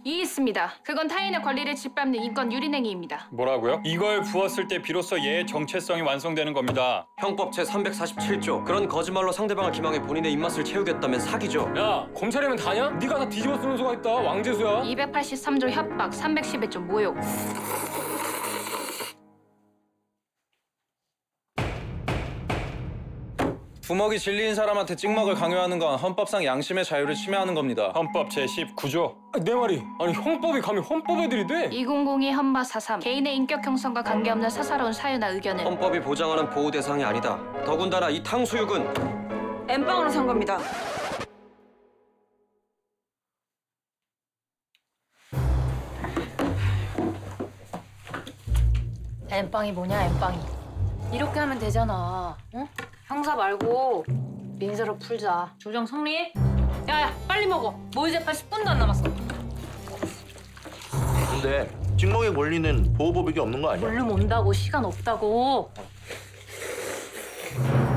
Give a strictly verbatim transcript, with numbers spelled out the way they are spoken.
이 있습니다. 그건 타인의 권리를 짓밟는 인권 유린행위입니다. 뭐라고요? 이걸 부었을 때 비로소 예의 정체성이 완성되는 겁니다. 형법 제삼백사십칠 조. 그런 거짓말로 상대방을 기망해 본인의 입맛을 채우겠다면 사기죠. 야, 검찰이면 다냐? 네가 다 뒤집어 쓰는 수가 있다. 왕재수야. 이백팔십삼 조 협박, 삼백십일 조 모욕. 부먹이 진리인 사람한테 찍먹을 강요하는 건 헌법상 양심의 자유를 침해하는 겁니다. 헌법 제십구 조. 아니, 내 말이 아니 형법이 감히 헌법에 들이대? 이천이 헌마 사삼. 개인의 인격 형성과 관계없는 사사로운 사유나 의견은 헌법이 보장하는 보호 대상이 아니다. 더군다나 이 탕수육은 엠빵으로 산 겁니다. 엠빵이 뭐냐, 엠빵이. 이렇게 하면 되잖아. 응? 형사 말고 민사로 풀자. 조정 성리? 야야, 빨리 먹어. 모의 재판 십 분도 안 남았어. 근데 찍먹의 권리는 보호법이 없는 거 아니야? 얼른 온다고, 시간 없다고.